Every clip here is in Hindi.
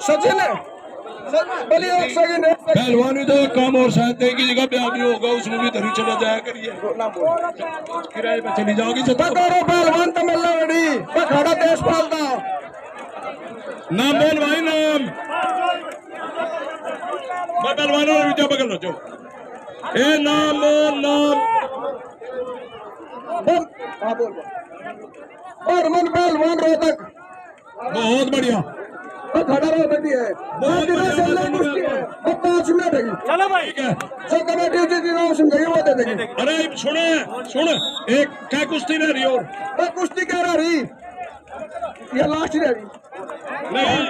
सचिन है पहलवानी तो एक काम और शायद की जगह पे आदमी होगा उसमें भी धरी चला जाया करिए किराए पे चली जाओगी पहलवान तो मिलना बड़ी खड़ा देश पालता नाम बोल भाई नाम मैं पहलवानों ने विचार पकड़ लो जो ए नाम बोल नाम और मन पहलवान रोहतक बहुत बढ़िया खड़ा रोहतक भी है 5 मिनट है चलो भाई जो कमेटी नाम समझाइए वो दे देंगे। अरे सुन एक क्या कुश्ती रह रही और कुश्ती क्या रह रही या लास्ट रह रही नहीं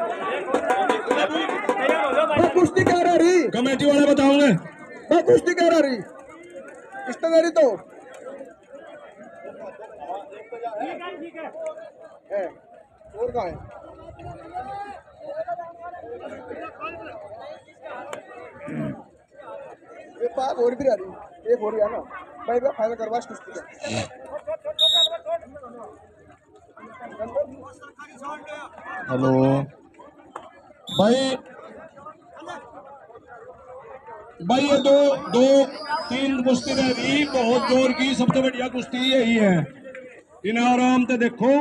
कुश्ती क्या रह रही कमेटी वाले बताओगे कुश्ती क्या रह रही इस तैयारी तो है और कहाँ है एक बात और भी रह रही एक हो रही है ना भाई फाइनल करवा कुश्ती का हेलो भाई ये दो 3 कुश्ती रह रही बहुत जोर की सबसे बढ़िया कुश्ती यही है इन्हें आराम से देखो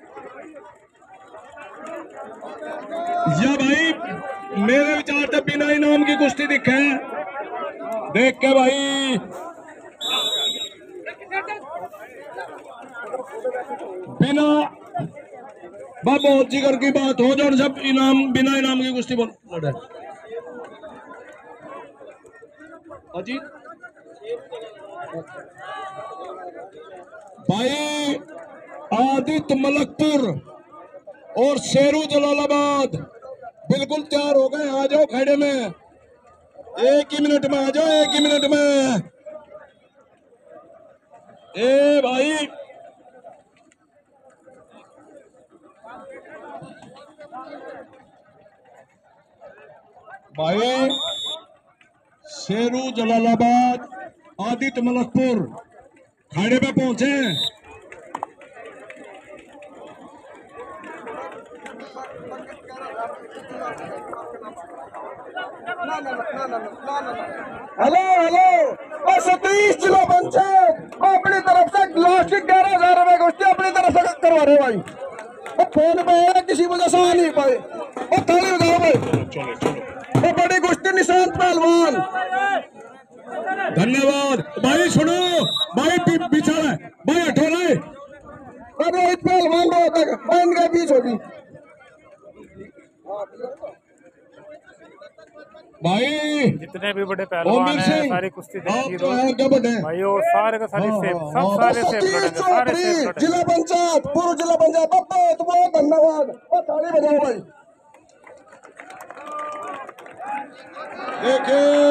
या भाई मेरे विचार से बिना इनाम की कुश्ती दिखे देख के भाई बिना बहुत जिगर की बात हो जो सब इनाम बिना इनाम की कुश्ती बोल अजी भाई आदित्य मलकपुर और शेरू जलालाबाद बिल्कुल तैयार हो गए आ जाओ खेड़े में 1 ही मिनट में आ जाओ 1 ही मिनट में ए भाई शेरू जलालाबाद आदित्य मलकपुर खाड़े पे पहुंचे हेलो और 27 जिला पंचायत अपनी तरफ से लास्ट 11,000 रुपए कुश्ती अपनी तरफ से करवा रहे भाई फोन पे है किसी वजह से आ नहीं पाए और थाली बजाओ भाई वो बड़ी कुश्ती निशांत पहलवान धन्यवाद भाई सुनो भाई पीछा है भाई हटो रहे अरे पहलवान रोहतक इनके बीच होगी भाई जितने भी बड़े पहलवान हैं सारी कुश्ती देखी भाई वो सारे का सारे सेफ सब सारे सेफ लड़ेंगे सारे सेफ लड़ेंगे जिला पंचायत पूर्व जिला पंचायत बहुत बहुत धन्यवाद और ताली बजाओ भाई देखिए